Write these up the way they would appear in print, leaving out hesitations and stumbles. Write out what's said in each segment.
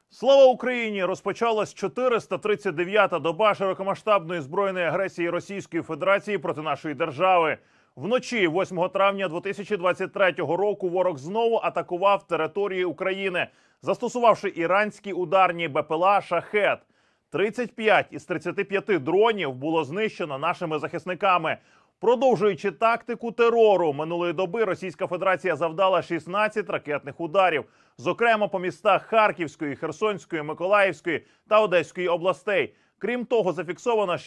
Слава Україні! Розпочалась 439-та доба широкомасштабної збройної агресії Російської Федерації проти нашої держави. Вночі 8 травня 2023 року ворог знову атакував територію України, застосувавши іранські ударні БПЛА «Шахед». 35 із 35 дронів було знищено нашими захисниками. Продовжуючи тактику терору, минулої доби Російська Федерація завдала 16 ракетних ударів, зокрема по містах Харківської, Херсонської, Миколаївської та Одеської областей. Крім того, зафіксовано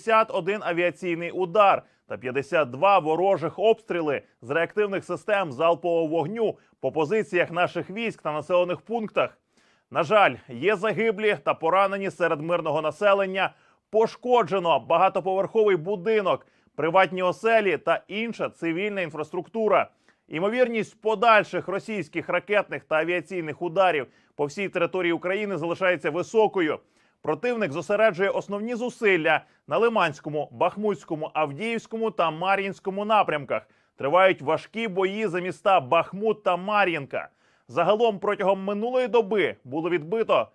61 авіаційний удар та 52 ворожих обстріли з реактивних систем залпового вогню по позиціях наших військ та населених пунктах. На жаль, є загиблі та поранені серед мирного населення. Пошкоджено багатоповерховий будинок, приватні оселі та інша цивільна інфраструктура. Імовірність подальших російських ракетних та авіаційних ударів по всій території України залишається високою. Противник зосереджує основні зусилля на Лиманському, Бахмутському, Авдіївському та Мар'їнському напрямках. Тривають важкі бої за міста Бахмут та Мар'їнка. Загалом протягом минулої доби було відбито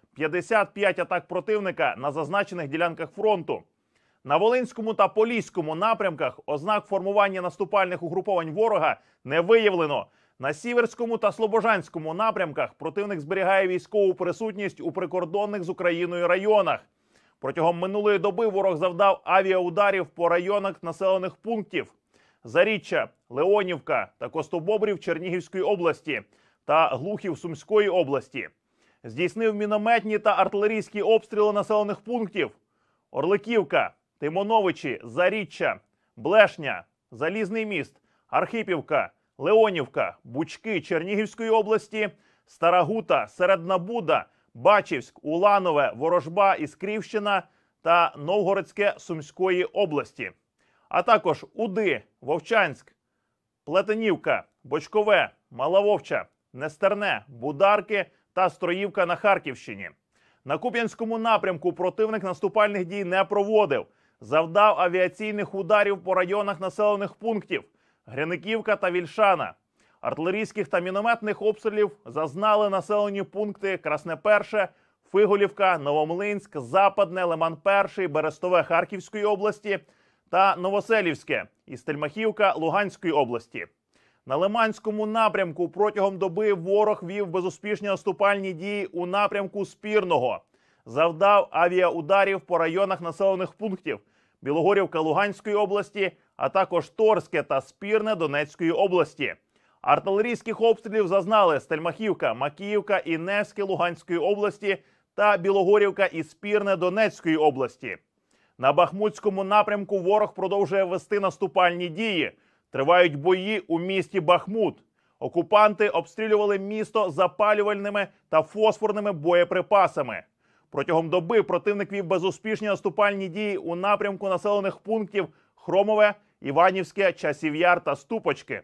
55 атак противника на зазначених ділянках фронту. На Волинському та Поліському напрямках ознак формування наступальних угруповань ворога не виявлено. На Сіверському та Слобожанському напрямках противник зберігає військову присутність у прикордонних з Україною районах. Протягом минулої доби ворог завдав авіаударів по районах населених пунктів Заріччя, Леонівка та Костобобрів Чернігівської області та Глухів Сумської області. Здійснив мінометні та артилерійські обстріли населених пунктів Орликівка, Тимоновичі, Заріччя, Блешня, Залізний міст, Архипівка, Леонівка, Бучки Чернігівської області, Стара Гута, Середна Буда, Бачівськ, Уланове, Ворожба, Іскрівщина та Новгородське Сумської області. А також Уди, Вовчанськ, Плетенівка, Бочкове, Мала Вовча, Нестерне, Бударки та Строївка на Харківщині. На Куп'янському напрямку противник наступальних дій не проводив. Завдав авіаційних ударів по районах населених пунктів Гряниківка та Вільшана. Артилерійських та мінометних обстрілів зазнали населені пункти Красне-Перше, Фиголівка, Новомлинськ, Западне, Лиман-Перший, Берестове Харківської області та Новоселівське і Стельмахівка Луганської області. На Лиманському напрямку протягом доби ворог вів безуспішні наступальні дії у напрямку Спірного. Завдав авіаударів по районах населених пунктів Білогорівка Луганської області, а також Торське та Спірне Донецької області. Артилерійських обстрілів зазнали Стельмахівка, Макіївка і Невське Луганської області та Білогорівка і Спірне Донецької області. На Бахмутському напрямку ворог продовжує вести наступальні дії. Тривають бої у місті Бахмут. Окупанти обстрілювали місто запалювальними та фосфорними боєприпасами. Протягом доби противник вів безуспішні наступальні дії у напрямку населених пунктів Хромове, Іванівське, Часів Яр та Ступочки.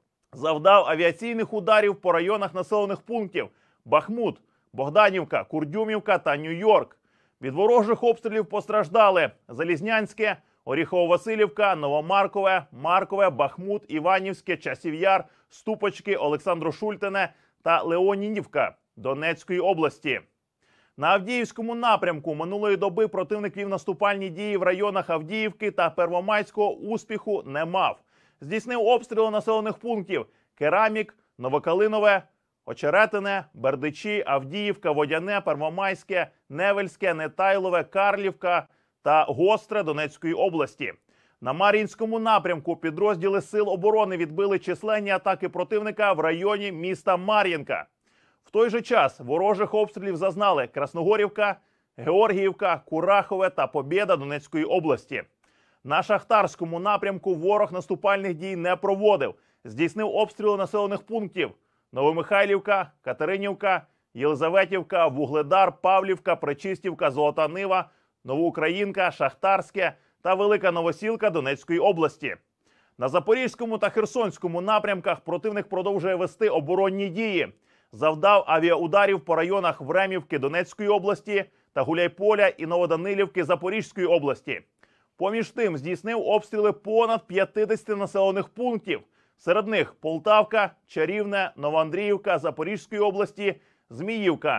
Завдав авіаційних ударів по районах населених пунктів Бахмут, Богданівка, Курдюмівка та Нью-Йорк. Від ворожих обстрілів постраждали Залізнянське, Оріхово-Василівка, Новомаркове, Маркове, Бахмут, Іванівське, Часів Яр, Ступочки, Олександро-Шультине та Леонідівка Донецької області. На Авдіївському напрямку минулої доби противник вів наступальні дії в районах Авдіївки та Первомайського, успіху не мав. Здійснив обстріли населених пунктів Керамік, Новокалинове, Очеретине, Бердичі, Авдіївка, Водяне, Первомайське, Невельське, Нетайлове, Карлівка та Гостре Донецької області. На Мар'їнському напрямку підрозділи Сил оборони відбили численні атаки противника в районі міста Мар'їнка. В той же час ворожих обстрілів зазнали Красногорівка, Георгіївка, Курахове та Побєда Донецької області. На Шахтарському напрямку ворог наступальних дій не проводив. Здійснив обстріли населених пунктів Новомихайлівка, Катеринівка, Єлизаветівка, Вугледар, Павлівка, Пречистівка, Золота Нива, Новоукраїнка, Шахтарське та Велика Новосілка Донецької області. На Запорізькому та Херсонському напрямках противник продовжує вести оборонні дії. Завдав авіаударів по районах Времівки Донецької області та Гуляйполя і Новоданилівки Запорізької області. Поміж тим здійснив обстріли понад 50 населених пунктів. Серед них Полтавка, Чарівне, Новоандріївка Запорізької області, Зміївка,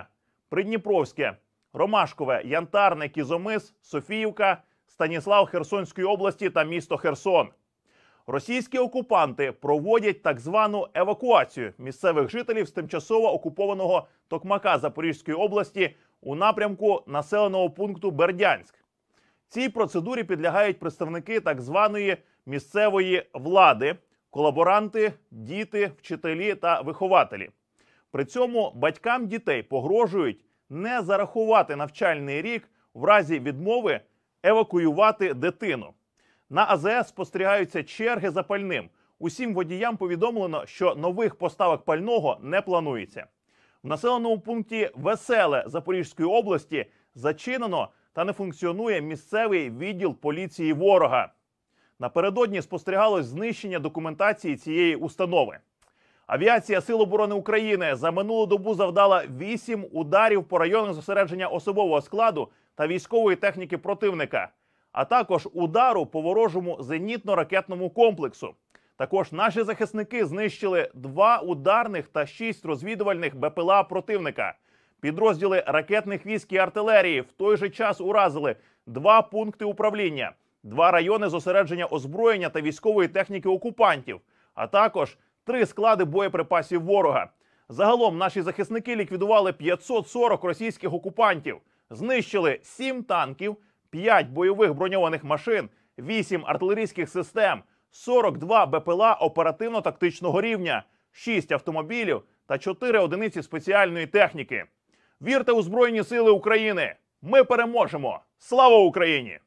Придніпровське, Ромашкове, Янтарне, Кізомис, Софіївка, Станіслав Херсонської області та місто Херсон. Російські окупанти проводять так звану евакуацію місцевих жителів з тимчасово окупованого Токмака Запорізької області у напрямку населеного пункту Бердянськ. Цій процедурі підлягають представники так званої місцевої влади, колаборанти, діти, вчителі та вихователі. При цьому батькам дітей погрожують не зарахувати навчальний рік в разі відмови евакуювати дитину. На АЗС спостерігаються черги за пальним. Усім водіям повідомлено, що нових поставок пального не планується. В населеному пункті Веселе Запорізької області зачинено та не функціонує місцевий відділ поліції ворога. Напередодні спостерігалось знищення документації цієї установи. Авіація Сил оборони України за минулу добу завдала 8 ударів по районах зосередження особового складу та військової техніки противника, а також удару по ворожому зенітно-ракетному комплексу. Також наші захисники знищили 2 ударних та 6 розвідувальних БПЛА противника. Підрозділи ракетних військ і артилерії в той же час уразили 2 пункти управління, 2 райони зосередження озброєння та військової техніки окупантів, а також 3 склади боєприпасів ворога. Загалом наші захисники ліквідували 540 російських окупантів, знищили 7 танків, 5 бойових броньованих машин, 8 артилерійських систем, 42 БПЛА оперативно-тактичного рівня, 6 автомобілів та 4 одиниці спеціальної техніки. Вірте у Збройні Сили України! Ми переможемо! Слава Україні!